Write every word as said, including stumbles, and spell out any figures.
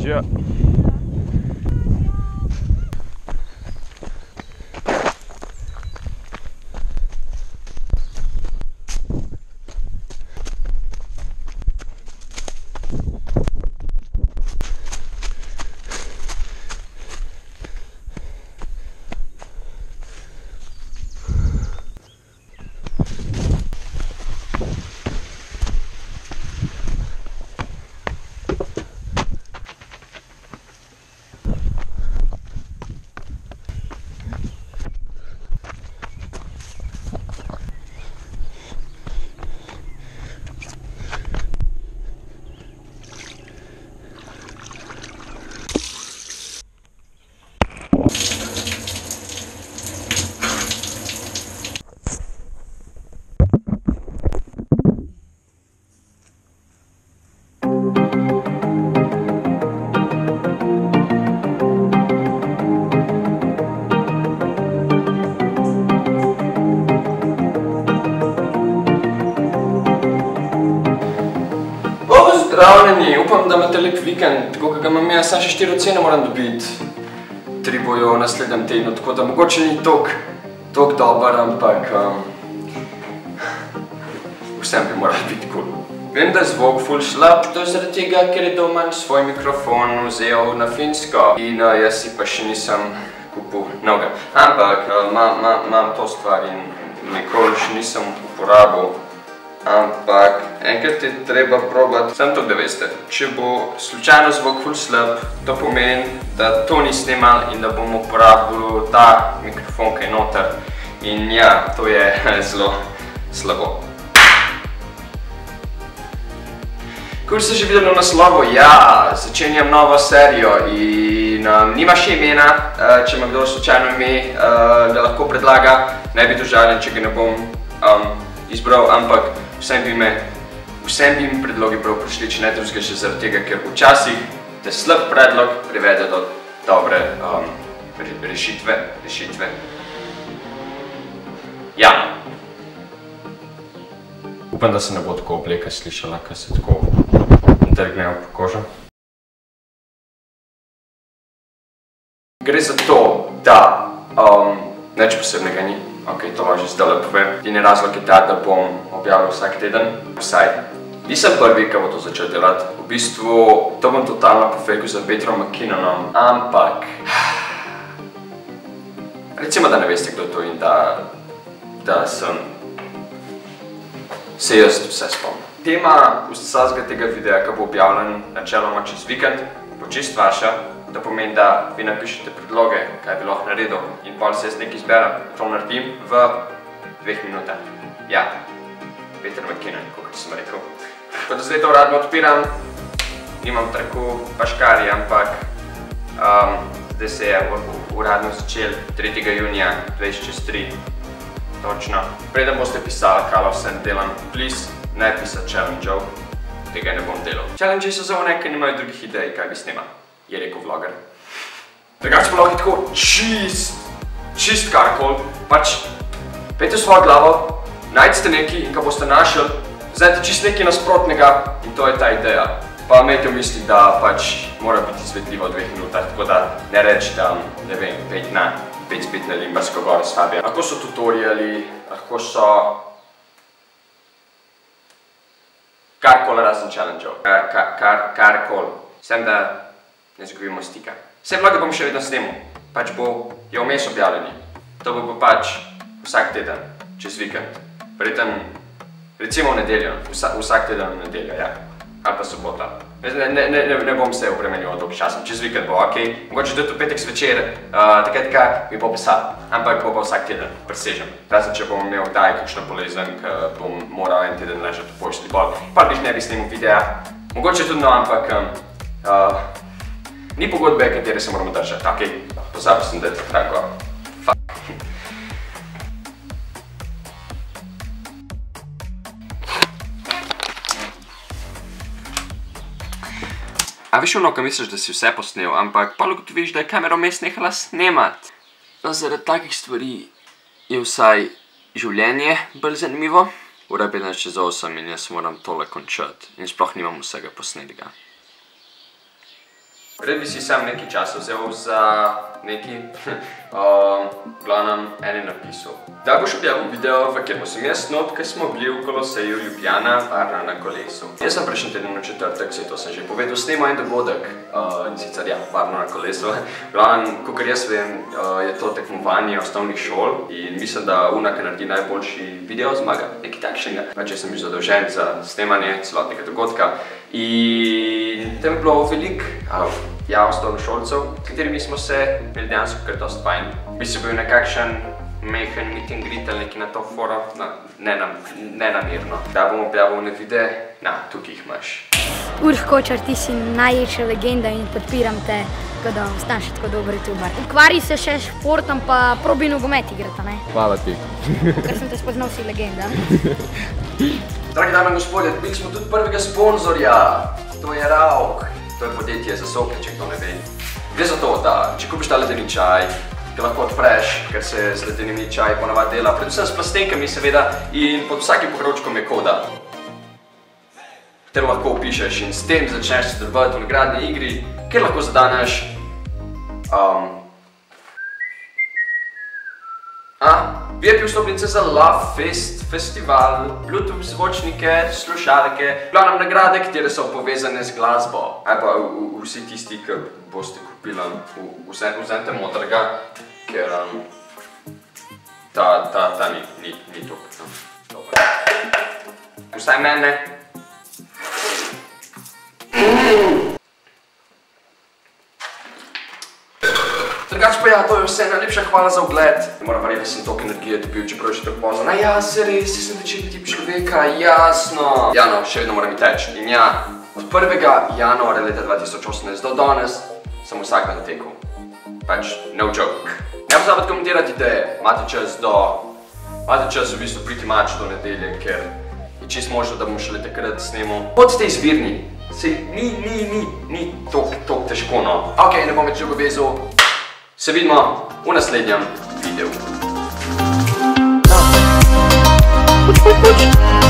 Čio. Pozdravljeni, upam, da imate lep vikend, tako kot ga imam jaz, samo še štiri ocene moram dobiti. Tri bojo v naslednjem tednu, tako da mogoče ni toliko dober, ampak vsem bi moral biti kul. Vem, da je zvok ful slab, to je zaradi tega, ker je doma svoj mikrofon vzel na Finsko in jaz si pa še nisem kupil novega. Ampak imam to stvar in nikoli še nisem uporabil. Ampak enkrat je treba probati, samo to, da veste, če bo slučajno zvok ful slab, to pomeni, da to ni snimal in da bom uporabil ta mikrofon, ki je noter. In ja, to je zelo slabo. Kot ste že videli v naslovu, ja, začenjam novo serijo in nima še imena, če me kdo slučajno ime, da lahko predlaga, ne bi užaljen, če ga ne bom izbral, ampak vsem bi me, vsem bi mi predlogi prav prišli, če ne drugega še zaradi tega, ker včasih te slab predlog privede do dobre rešitve, rešitve. Ja. Upam, da se ne bo tako obleka slišala, ko se tako drgnejo po kožo. Gre za to, da nič posebnega ni. Ok, to vam že zdaj povem. In razlog je ta, da bom objavil vsak teden. Vsaj. Nisem prvi, ki bo to začel delati. V bistvu, to bom totalno pofejkal za Petrom McKinnonom, ampak recimo, da ne veste, kdo je to in da da sem se jaz vse spomnil. Tema vsega tega videa, ki bo objavljen načeloma čez vikend, bo čist vaša. To pomeni, da vi napišete predloge, kaj bi lahko naredil in pol se jaz nekaj izberem, to naredim v dveh minutah. Ja, Peter McKinnon, kot sem rekel. Tako da zdaj to uradno odpiram, nimam tako paškari, ampak zdaj se je uradno začel tretjega junija dvajset čez tri. Točno. Preden boste pisali, kaj lahko vsem delam, please, ne pisati challenge-ov, tega ne bom delal. Challenge-i so za one, ki nimajo drugih idej, kaj bi snimal. Je rekel vloger. Drugače pa lahko tako čist, čist karkoli, pač pejte v svojo glavo, najdite nekaj in ko boste našli, vzajte čist nekaj nasprotnega in to je ta ideja. Pa imejte v misli, da pač mora biti izvedljivo v dveh minutah, tako da ne rečite, ne vem, pet na, pet spet na Limbarsko gor s Fabijem. Lahko so tutoriali, lahko so karkoli razen challenge-ov, karkoli, sem da ne zgubimo stika. Vse vloge bom še vedno snimal, pač bo je vmes objavljeni. To bo pa pač vsak teden, čez vikend. Verjetno, recimo v nedeljo, vsak teden v nedeljo, ja. Ali pa sobota. Ne bom se obremenil dolg časom, čez vikend bo, ok. Mogoče tudi v petek zvečer, takrat kaj mi bo pisal, ampak bo pa vsak teden, presežem. Razen, če bom imel kdaj kakšno bolezen, ki bom moral en teden ležati v poštni bol. Pa bi ne bi snimal videa, mogoče tudi no, ampak ni pogodbe, katere se moramo držati, ok? Pozabil sem, da je tako. A veš ono, ko misliš, da si vse posnel, ampak pa ugotoviš, da je kamera vmes nehala snemat. Zaradi takih stvari je vsaj življenje bolj zanimivo. Ura je petnajst čez osem in jaz moram tole končati in sploh nimam vsega posnetega. Red bi si sam nekaj časa vzel za neki, um, glavnem, ene napisal. Da boš objavil video, v kjer sem jaz not, ker smo bili v Koloseju Ljubljana, Varna na kolesu. Jaz sem prejšnji teden na četrtek, saj to sem že povedal, snemal en dogodek, uh, in sicer ja, Varno na kolesu. Glavnem, kakor jaz vem, uh, je to tekmovanje osnovnih šol in mislim, da una, ki naredi najboljši video, zmaga, nekaj takšnega. Pač jaz sem bil zadolžen za snemanje celotnega dogodka in tam je bilo veliko uh, ja, osnovnošolcev, s katerimi smo se imeli dejansko kar dosti fajn. Bi se bil nekakšen mehen meet and greet ali nekaj na to foro, no, nenamerno. Da bom objavil ne videe, na, tukaj jih imaš. Uroš Kočar, ti si največja legenda in podpiram te, tako da ostaneš tako dober youtuber. Ukvari se še športom, pa probi nogomet igrata, ne? Hvala ti. Ker sem te spoznal, si legenda. Dragi dame in gospodje, dobili smo tudi prvega sponzorja. To je Rauk. To je podjetje za soke, če kdo ne ve. Gre za to, da če kupiš ta ledeni čaj, ga lahko odpreš, ker se z ledenimi čaji ponavadi dela, predvsem s plastenkami seveda, in pod vsakim pokrovčkom je koda, katero lahko upišeš in s tem začneš sodelovati v nagradni igri, kjer lahko zadaneš um, a, V I P vstopnice za Love Fest festival, Bluetooth zvočnike, slušalke, glavnem nagrade, katere so povezane z glasbo. Ali pa vsi tisti, ki boste kupili, vzemite modrega, ker um, ta, ta, ta ni, ni, ni to. Vsaj mene. Drugač pa ja, to je vse, najlepša hvala za ogled. Moram verjeti, da sem toliko energije dobil, čeprav je že tako pozno. Ja, se res, sem večerni tip človeka, jasno. Ja no, še vedno moram iti teč. In ja, od prvega januarja leta dva tisoč osemnajst do danes sem vsak dan tekel. Pač, no joke. Ne pozabite komentirati ideje, imate čas do... Imate čas v bistvu priti mač do nedelje, ker je čist možno, da bom šele takrat snemal. Bodite izvirni. Sej, ni, ni, ni, ni toliko težko, no. Ok, ne bom več dolgo vezal. Se vidimo v naslednjem videu.